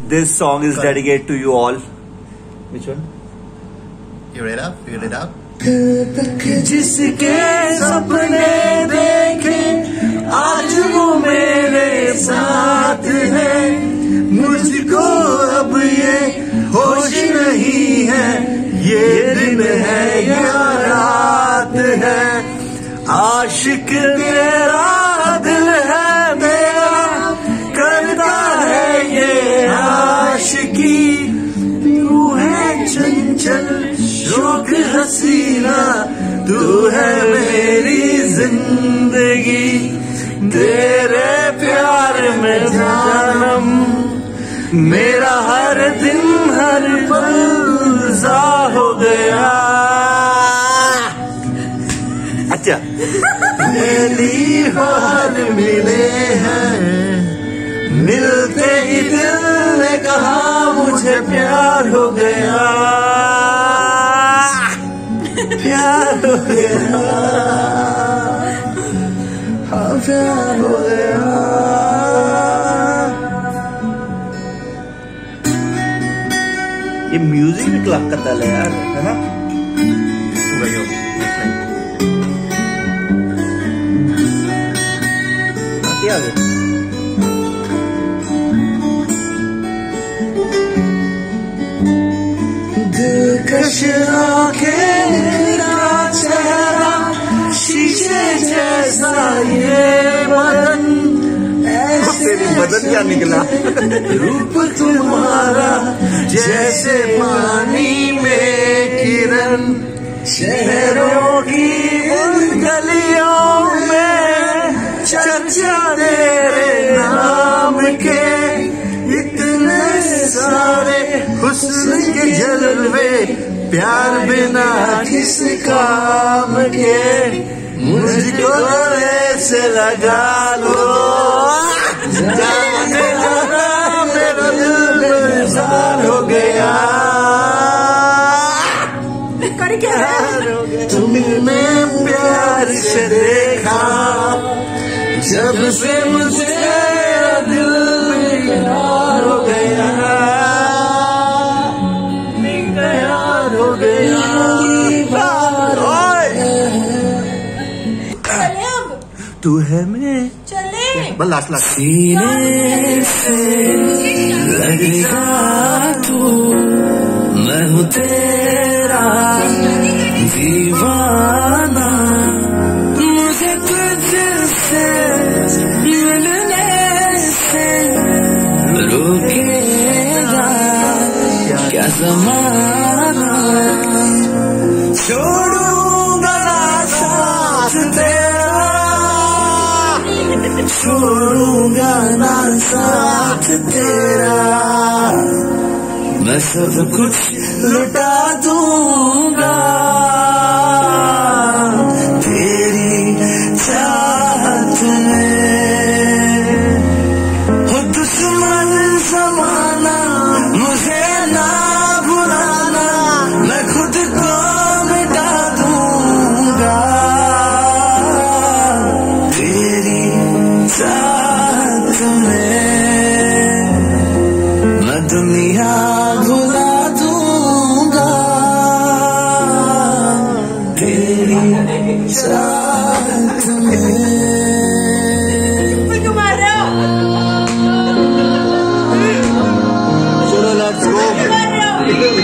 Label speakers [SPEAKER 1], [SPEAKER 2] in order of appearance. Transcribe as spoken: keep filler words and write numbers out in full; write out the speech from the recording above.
[SPEAKER 1] This song is dedicated to you all. Which one?
[SPEAKER 2] You read up? You read up?
[SPEAKER 1] जिसके सपने देखे आज वो मेरे साथ है, मुझको अब ये होश नहीं है, ये दिन है या रात है। आशिक तेरा दिल है मेरा, करता है ये आशिकी। तू है चंचल शौक हसीना, तू है मेरी जिंदगी। तेरे प्यार में जानम मेरा हर दिन हर पल सा हो गया। अच्छा पहली बार मिले हैं, मिलते ही दिल ने कहा मुझे प्यार हो गया, प्यार हो गया, हाँ प्यार हो गया। ये म्यूजिक भी क्लब करता है यार, है ना? क्या है? दिलकश आंखें मेरा चेहरा, शीशे जैसा ये बदन, ऐसे बदन क्या निकला? रूप तुम्हारा जैसे पानी में किरण, शहरों की उन गलियों में चर्चा तेरे नाम के। इतने सारे हुस्न के जलवे, प्यार बिना किस काम के। मुझको ऐसे लगा लो, जाने लगा मेरा दिल बेजार हो गया। तुमने प्यार से देखा, जब से मुझे दिल बेकार हो गया, बेकार हो गया। तू है मैं चले बस लास्ट लास्ट सीने से लगेगा तू, मैं हूँ तेरा दीवाना। मुझे तुझसे मिलने से रोकेगा क्या ज़माना। छोड़ूंगा ना साथ तेरा, छोड़ूंगा ना साथ तेरा। मैं सब कुछ लुटा दूंगा तेरी चाहत में। हो दुश्मन ज़माना मुझे ना भुलाना, मैं खुद को मिटा दूंगा तेरी चाहत में। मैं दुनिया भुला दूंगा तेरी चाहत में। चलो लेट्स गो।